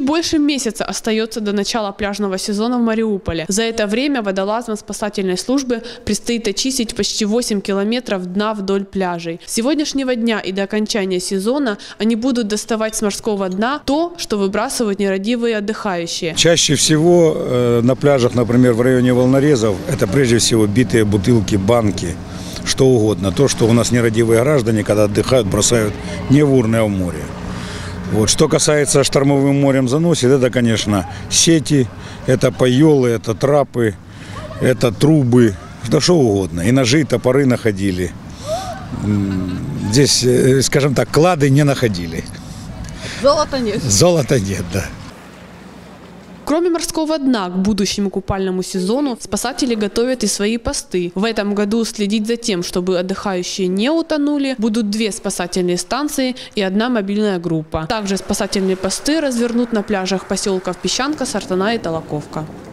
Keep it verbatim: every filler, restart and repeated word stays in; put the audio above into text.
больше месяца остается до начала пляжного сезона в Мариуполе. За это время водолазам спасательной службы предстоит очистить почти восемь километров дна вдоль пляжей. С сегодняшнего дня и до окончания сезона они будут доставать с морского дна то, что выбрасывают нерадивые отдыхающие. Чаще всего э, на пляжах, например, в районе волнорезов, это прежде всего битые бутылки, банки, что угодно. То, что у нас нерадивые граждане, когда отдыхают, бросают не в урны, а в море. Вот. Что касается штормовым морем заносит, это, конечно, сети, это пайолы, это трапы, это трубы, да что угодно. И ножи, и топоры находили. Здесь, скажем так, клады не находили. Золота нет. Золота нет, да. Кроме морского дна, к будущему купальному сезону спасатели готовят и свои посты. В этом году следить за тем, чтобы отдыхающие не утонули, будут две спасательные станции и одна мобильная группа. Также спасательные посты развернут на пляжах поселков Песчанка, Сартана и Толоковка.